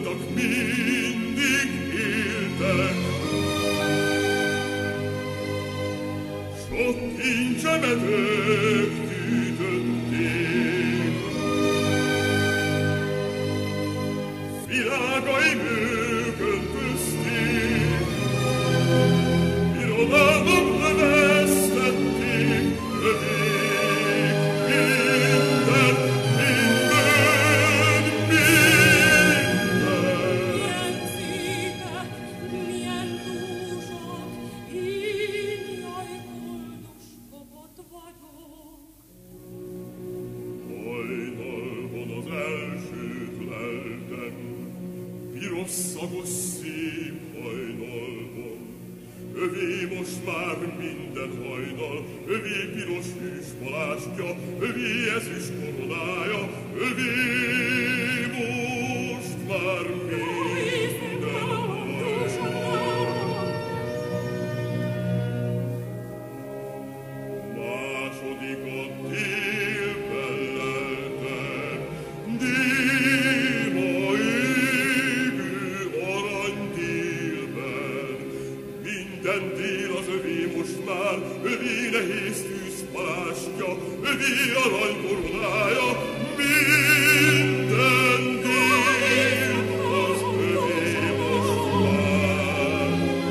voltak, mindig éltek. Sok kincsemet ők gyűjtötték. Virágaim ők öntözték, irodalmat növesztették, övék minden, minden, minden. Milyen szépek, milyen dúsak, én jaj, koldus kopott vagyok. Hajnalban az elsőt leltem, piros szagos szép hajnalban. Övé most már minden hajnal, övé piros hűs palástja, övé ezüst koronája, övé most már minden hajnal. Másodikat délben leltem, déma égő arany délben. Minden dél az övé most már, övé nehéz tűz palástja, övé arany koronája, minden dél az övé most már.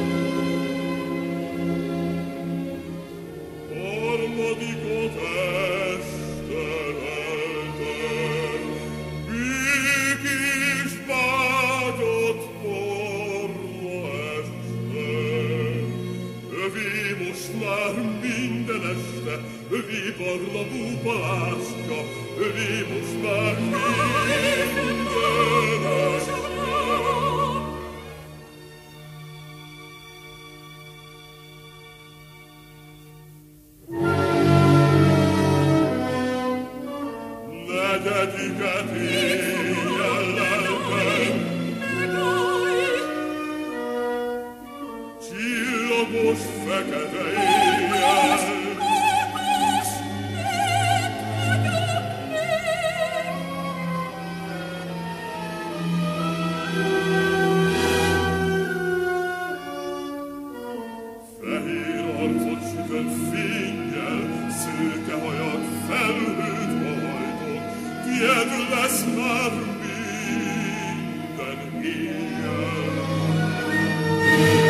Harmadikot este leltem, békés vágyat porra este. Övé most már minden este, övé barlangó palástja, övé most már minden este. Negyediket éjjel leltem, csillagos fekete éjjel. Fehér arcot sütött fénnyel, szőke hajad felhőt hajtott, tied lesz már minden éjjel.